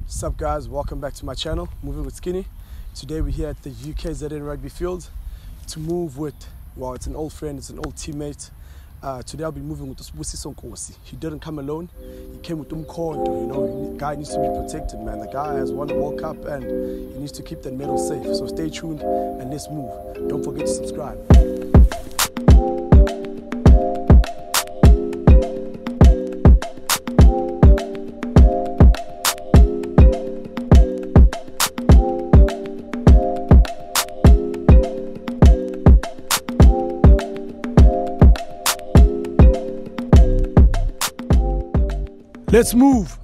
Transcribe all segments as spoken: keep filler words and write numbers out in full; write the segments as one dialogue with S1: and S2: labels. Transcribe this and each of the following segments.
S1: What's up guys, welcome back to my channel, Moving with Skinny. Today we're here at the U K Z N rugby field to move with, well, it's an old friend, it's an old teammate. Uh, today I'll be moving with Nkosi. He didn't come alone, he came with Nkosi. You know, the guy needs to be protected, man. The guy has won the World Cup and he needs to keep that medal safe. So stay tuned and let's move. Don't forget to subscribe. Let's move!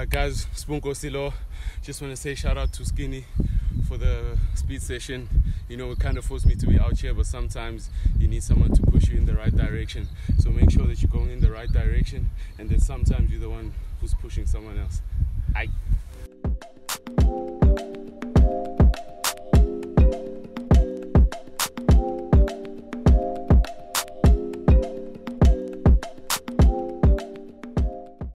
S2: Uh, guys, Nkosi, just want to say shout out to Skinny for the speed session. You know, it kind of forced me to be out here, but sometimes you need someone to push you in the right direction. So make sure that you're going in the right direction, and then sometimes you're the one who's pushing someone else. Aye.